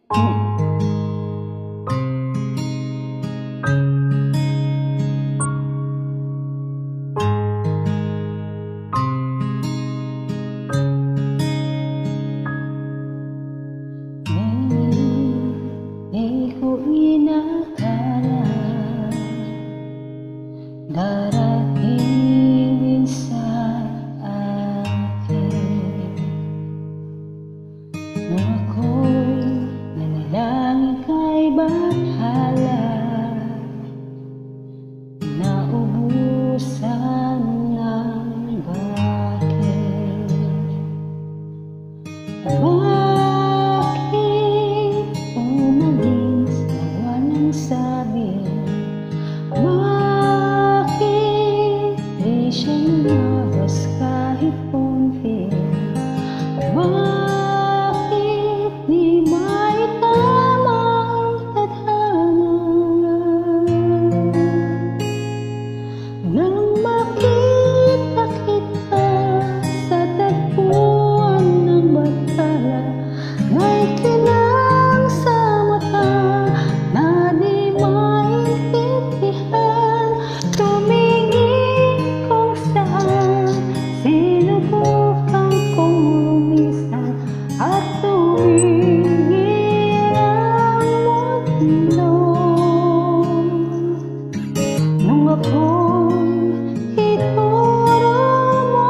Darating din sa akin nung ako'y nanalangin kay Bathala, naubusan ng bakit. Bakit umalis na walang sabi? Bakit di siya lumabas kahit konti? Bakit di maitama ang tadhana? Nang makita kita sa tagpuan ng Bathala, may kinang sa mata na di maintindihan. Tumingin kung saan, sinubukan kong lumisan at tumingin ang mundo. Nung ako'y ituro mo,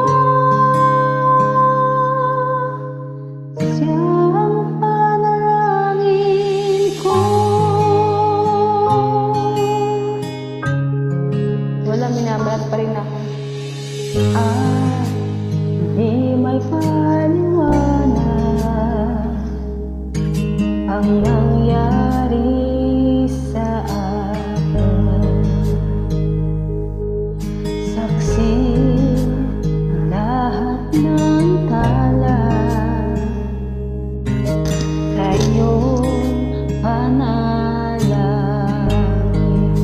siyang panalangin ko. Wala, minabalat pa rin ako. At di may paliwanag ang nangyari sa akin. Saksi ang lahat ng tala sa iyong panalangin.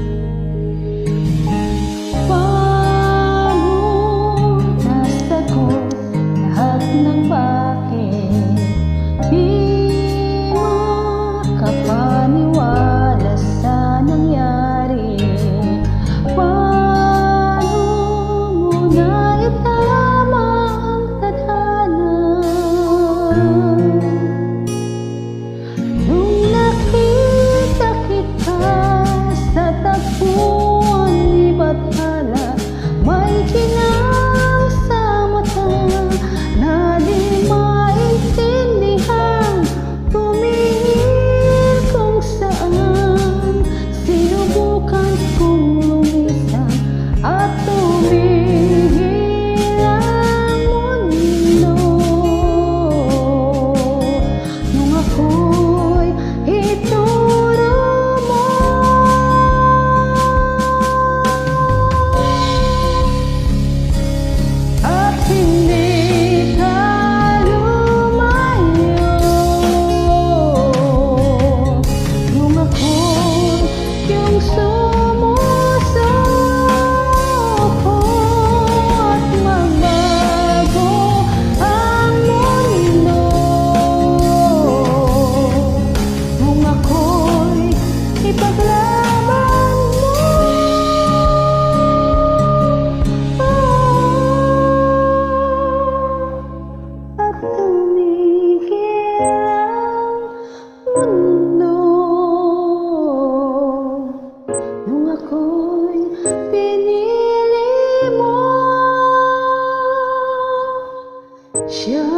Paano nasagot lahat ng bakit? Di makapaniwala sa nangyari. Paano mo naitama ang tadhana? Nung nakita kita sa tagpuan ni Bathala, may kinang sa mata na di maintindihan. Tumingin kung saan, sinubukan kong lumisan at tumingin ang mundo. Nung ako'y ituro mo, at hindi ka lumayo. Nung ako'y yung sumusuko at magbago ang mundo. Nung ako'y ipaglaban mo, at tumigil ang mundo. Nung ako'y pinili mo, siya